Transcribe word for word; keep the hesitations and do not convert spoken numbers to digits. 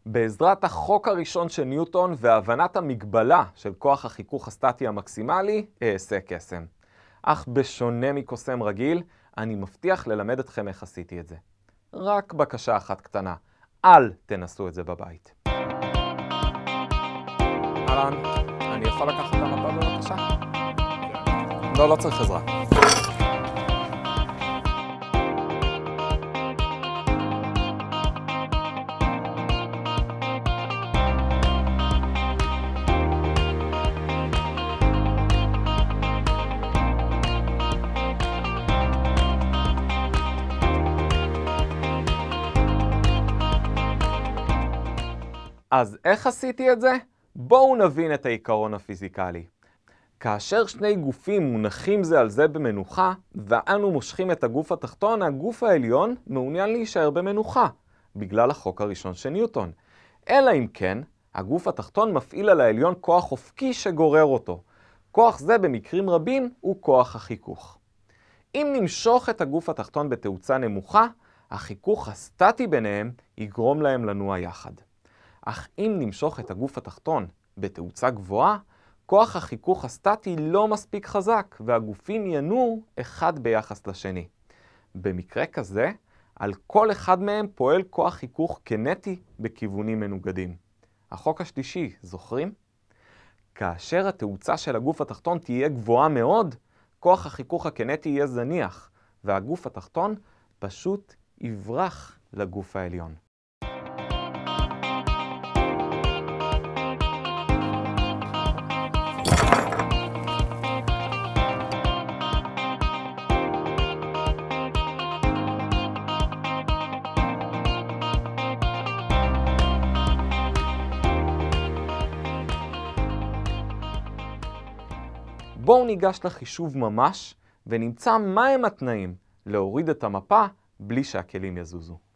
בעזרת החוק הראשון של ניוטון והבנת המגבלה של כוח החיכוך הסטטי המקסימלי, אעשה קסם. אך בשונה מקוסם רגיל, אני מבטיח ללמד אתכם איך עשיתי את זה. רק בקשה אחת קטנה, אל תנסו את זה בבית. אהלן, אני יכול לקחת את המפה בבקשה? לא, לא צריך עזרה. אז איך עשיתי את זה? בואו נבין את העיקרון הפיזיקלי. כאשר שני גופים מונחים זה על זה במנוחה, ואנו מושכים את הגוף התחתון, הגוף העליון מעוניין להישאר במנוחה, בגלל החוק הראשון של ניוטון. אלא אם כן, הגוף התחתון מפעיל על העליון כוח אופקי שגורר אותו. כוח זה במקרים רבים הוא כוח החיכוך. אם נמשוך את הגוף התחתון בתאוצה נמוכה, החיכוך הסטטי ביניהם יגרום להם לנוע יחד. אך אם נמשוך את הגוף התחתון בתאוצה גבוהה, כוח החיכוך הסטטי לא מספיק חזק, והגופים ינועו אחד ביחס לשני. במקרה כזה, על כל אחד מהם פועל כוח חיכוך קינטי בכיוונים מנוגדים. החוק השלישי, זוכרים? כאשר התאוצה של הגוף התחתון תהיה גבוהה מאוד, כוח החיכוך הקינטי יהיה זניח, והגוף התחתון פשוט יברח לגוף העליון. בואו ניגש לחישוב ממש ונמצא מהם התנאים להוריד את המפה בלי שהכלים יזוזו.